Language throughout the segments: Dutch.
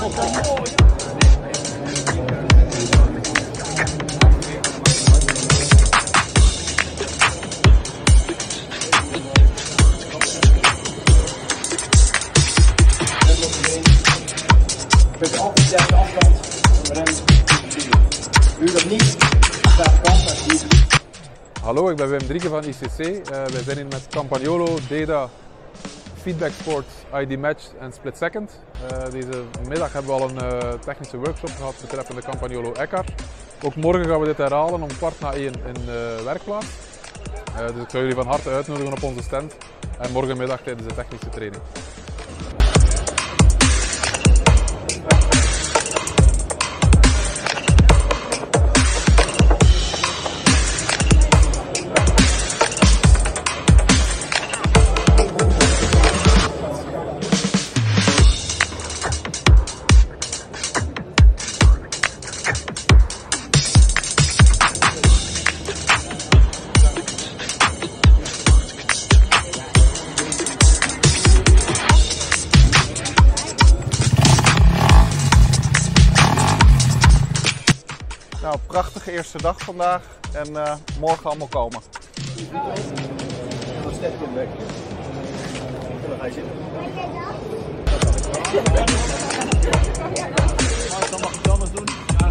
Je kunt altijd juist afstand remmen. Doe je dat niet, staat kans niet. Hallo, ik ben Wim Drieke van ICC. Wij zijn hier met Campagnolo, DEDA, Feedback Sport, ID Match en Split Second. Deze middag hebben we al een technische workshop gehad betreffende Campagnolo Ekar. Ook morgen gaan we dit herhalen om 1:15 in de werkplaats. Dus ik zou jullie van harte uitnodigen op onze stand en morgenmiddag tijdens de technische training. Nou, prachtige eerste dag vandaag en morgen allemaal komen. Dan step je hem weg. En dan ga je zitten. Dan mag je het anders doen.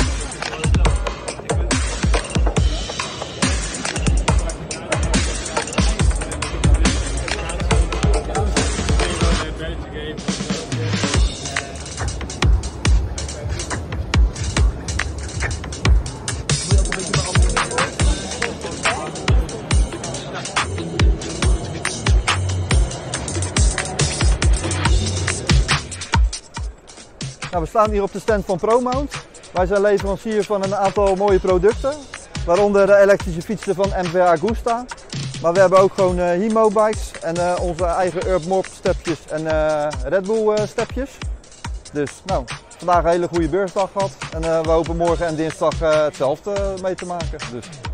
Nou, we staan hier op de stand van ProMount. Wij zijn leverancier van een aantal mooie producten, waaronder de elektrische fietsen van MV Agusta. Maar we hebben ook gewoon Himo-bikes en onze eigen Urb Mob stepjes en Red Bull stepjes. Dus nou, vandaag een hele goede beursdag gehad en we hopen morgen en dinsdag hetzelfde mee te maken. Dus.